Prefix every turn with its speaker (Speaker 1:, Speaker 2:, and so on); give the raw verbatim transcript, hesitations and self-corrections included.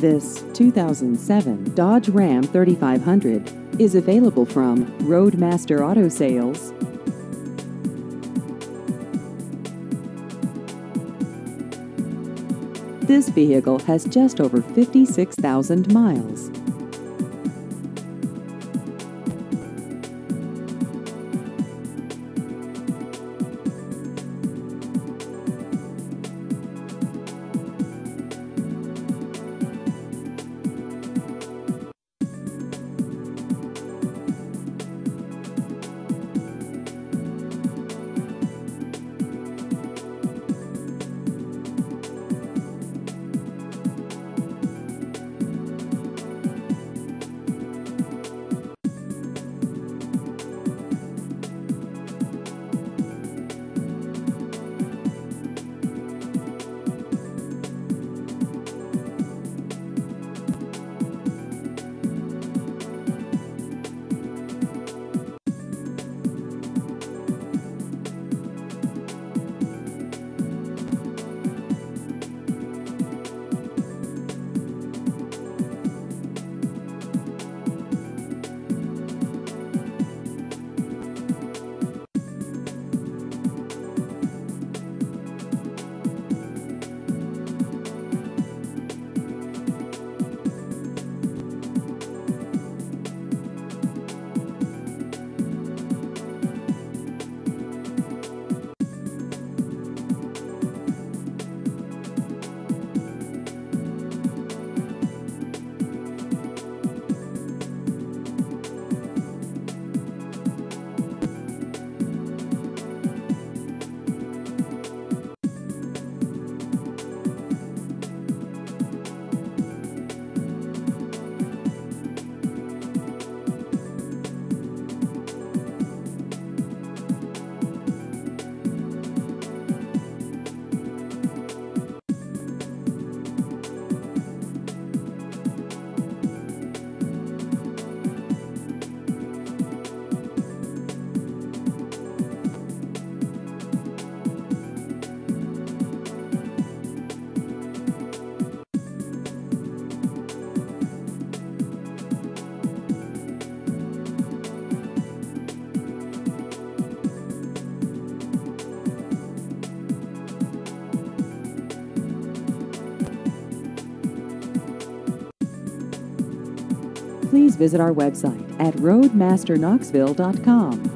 Speaker 1: This two thousand seven Dodge Ram thirty-five hundred is available from Roadmaster Auto Sales. This vehicle has just over fifty-six thousand miles. Please visit our website at roadmaster knoxville dot com.